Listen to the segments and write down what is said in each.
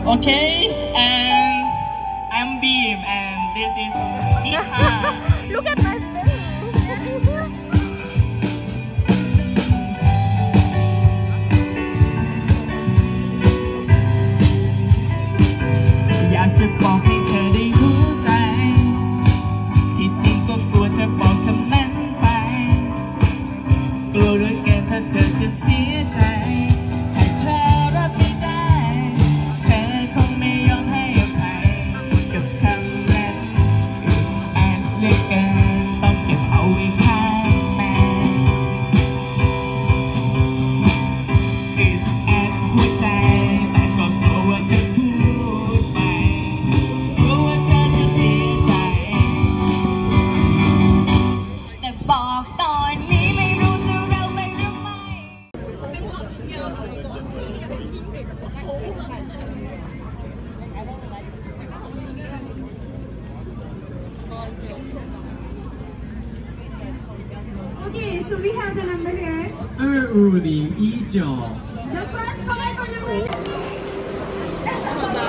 Okay, and I'm Beam, and this is Nisha. Look at my face. อยากจะบอกให้เธอได้รู้ใจที่จริงก็กลัวเธอบอกคำนั้นไปกลัวเหลือเกินถ้าเธอจะเสียใจหากเธอรับไม่ได้เธอคงไม่ยอมให้อภัยกับคำนั้นอ่านเหลือเกินต้องเก็บเอาไว้ข้างในอึดอัดหัวใจแต่ก็กลัวว่าจะพูดไปกลัวว่าเธอจะเสียใจแต่บอกตอนนี้ไม่รู้จะเร็วไปหรือไม่ Okay, so we have the number here. 2519 The first comment on the way. That's a good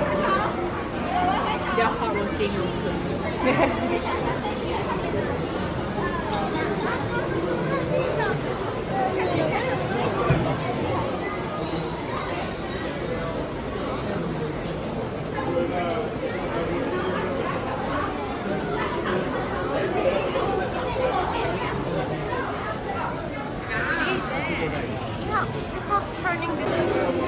It's not turning this.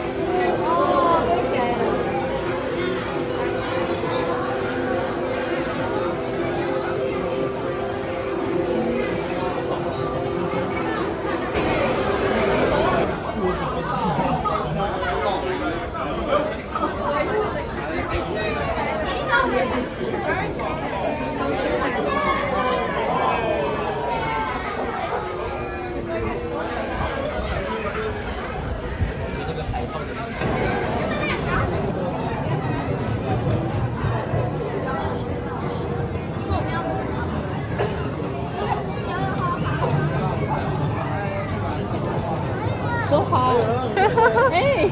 So hot. Hey!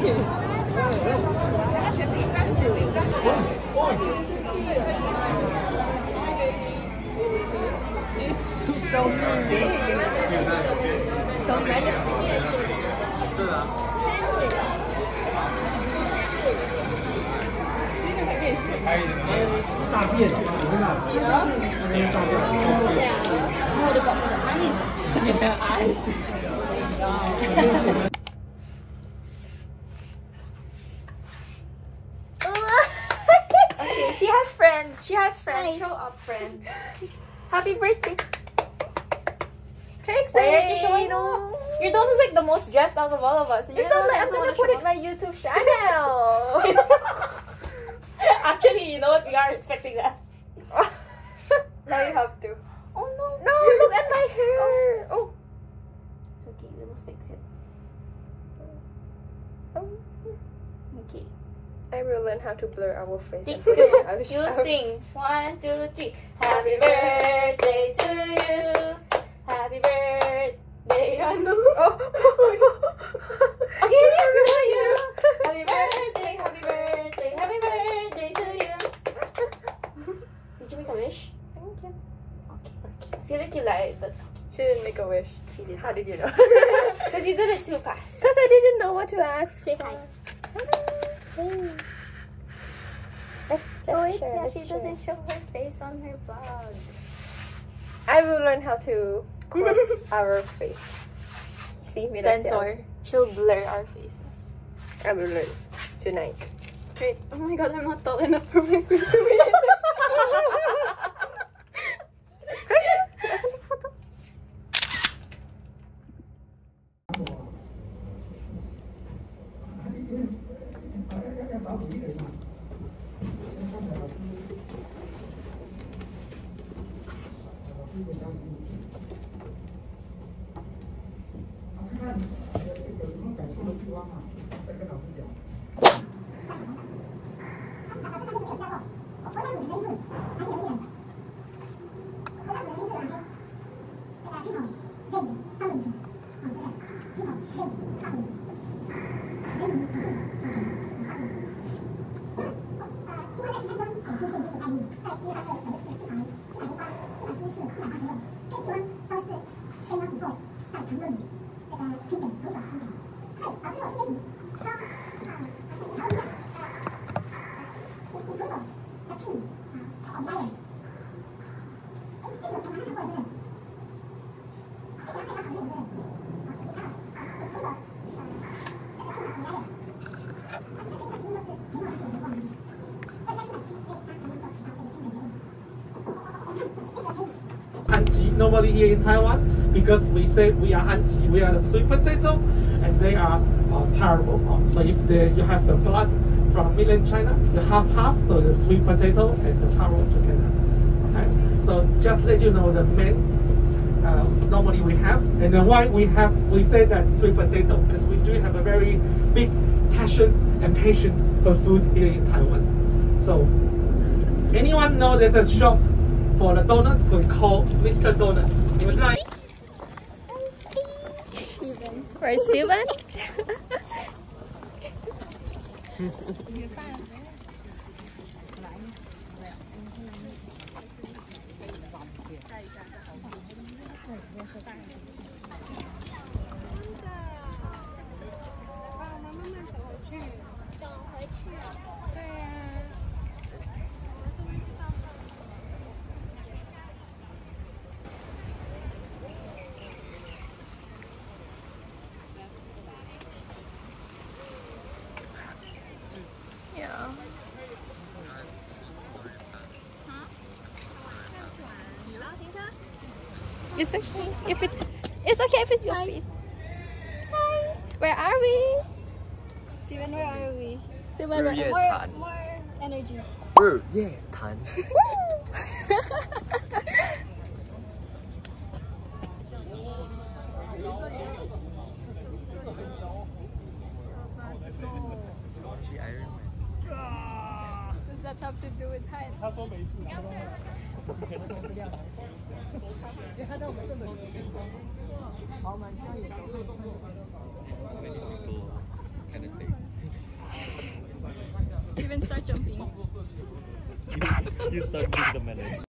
It's so big, so menacing. Okay, she has friends. She has friends. Show up, friends. Happy birthday. Thanks, Why aren't you showing up? You're the one who's like the most dressed out of all of us. It's not like I'm gonna put it on my YouTube channel. Actually, you know what? We are expecting that. Now you have to. Oh no. No, look at my hair. Oh. It's okay, we will fix it. Oh. Okay. I will learn how to blur our face. Take and two. put it out. You sing. 1, 2, 3. Happy birthday to you. Happy birthday. Oh. Okay, to you. Happy birthday. Happy birthday. Happy birthday to you. Did you make a wish? Thank you. Okay. I feel like you lied, but She didn't make a wish. she did. How did you know? Because you did it too fast. Because I didn't know what to ask. Say hi. Let's Oh, share. yeah, Let's she share. doesn't show her face on her vlog. I will learn how to close our face. See, me Sensor. She'll blur our faces. I will learn tonight. Wait. Oh my god, I'm not tall enough for my face. Hanji normally here in Taiwan, because we say we are Hanji, we are the sweet potato, and they are terrible. So if you have the blood from mainland China, you have half, so the sweet potato and the taro together. Okay? So just let you know the main normally we have, and then why we say that sweet potato, because we do have a very big passion and patience for food here in Taiwan. So anyone know there's a shop for the donuts we call Mr. Donuts? Steven. Where's Steven? Yeah. It's okay it's okay if it's your face. Hi. Where are we? Steven, where are we? Steven, more energy. 日夜谈。 Does that have to do with height? 他说没事，他说你可能都是这样的。因为他在我们这里。好，我们现在也都会。 Steven, start jumping. You start with the manners.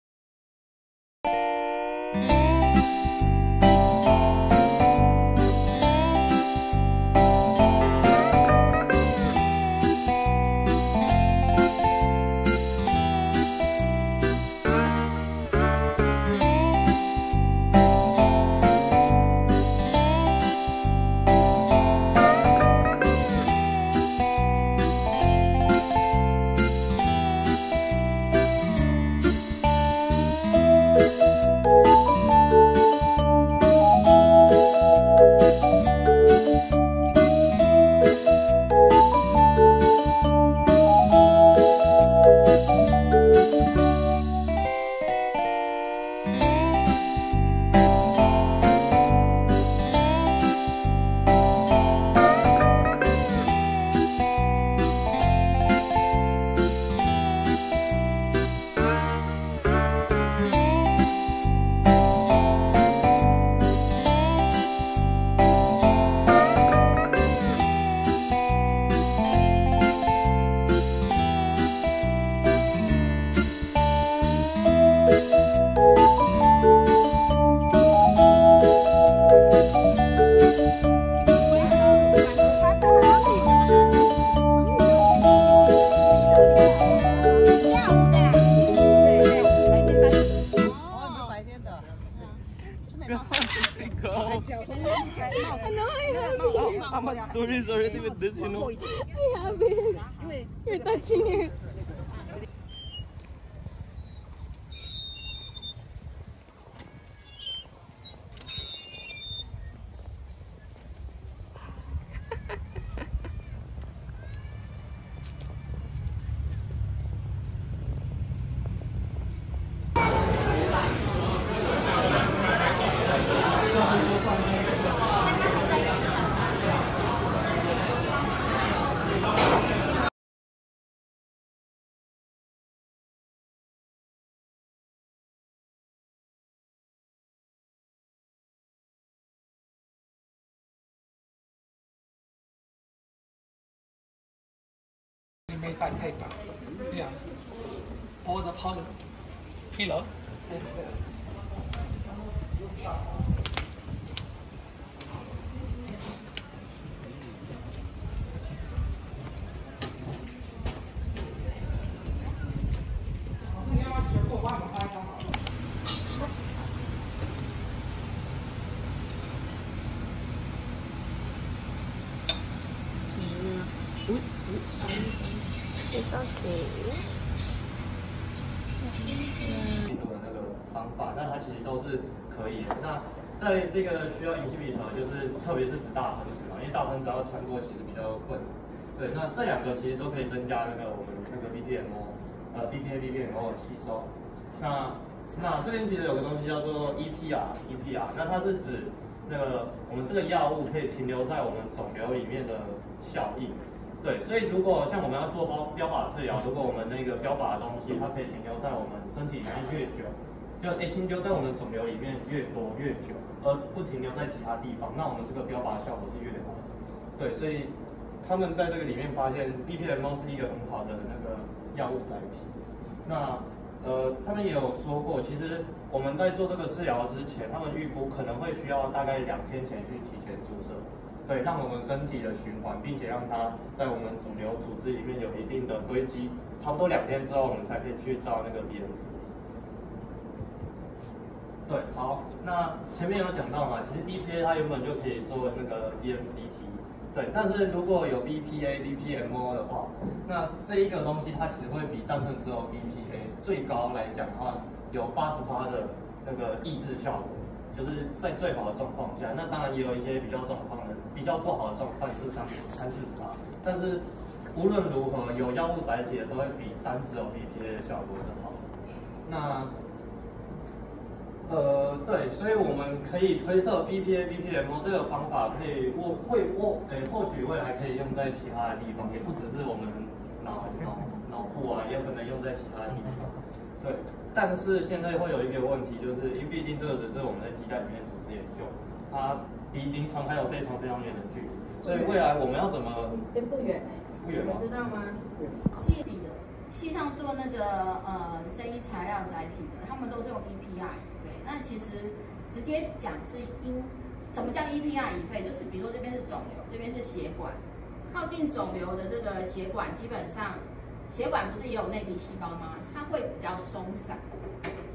I'm a tourist already with this, you know. I have it. You're touching it. Made by paper. Yeah. All the polymer. 可以了。 It's okay. 进入的那个方法，那它其实都是可以的。那在这个需要 inhibitor， 就是特别是指大分子嘛，因为大分子要穿过其实比较困难。对，那这两个其实都可以增加那个我们那个 BPA、BPMO 的吸收。那这边其实有个东西叫做 EPR， 那它是指那个我们这个药物可以停留在我们肿瘤里面的效应。对，所以如果像我们要做标靶治疗，如果我们那个标靶的东西它可以停留在我们身体里面越久，就停留在我们肿瘤里面越多越久，而不停留在其他地方，那我们这个标靶效果是越好的。对，所以他们在这个里面发现 BPMO 是一个很好的那个药物载体。那他们也有说过，其实我们在做这个治疗之前，他们预估可能会需要大概2天前去提前注射。对，让我们身体的循环，并且让它在我们肿瘤组织里面有一定的堆积，差不多2天之后，我们才可以去照那个 BNCT。对，好，那前面有讲到嘛，其实 BPA 它原本就可以做那个 BNCT， 对，但是如果有 BPA、BPMO 的话，那这一个东西它其实会比单纯只有 BPA 最高来讲的话，有80%的那个抑制效果。就是在最好的状况下，那当然也有一些比较不好的状况是30%，但是无论如何有药物载体的都会比单只有 BPA 的效果更好。那对，所以我们可以推测 BPA、BPMO 这个方法可以或许未来可以用在其他的地方，也不只是我们脑部啊，也有可能用在其他地方。对。但是现在会有一个问题，就是因为毕竟这个只是我们在鸡蛋里面组织研究，它离临床还有非常非常远的距离，所以未来我们要怎么？ 不远不远吗？ 你知道吗？系上做那个生医材料载体的，他们都是用 EPR 乙肺。那其实直接讲是什么叫 EPR 乙肺？就是比如说这边是肿瘤，这边是血管，靠近肿瘤的这个血管基本上。血管不是也有内皮细胞吗？它会比较松散，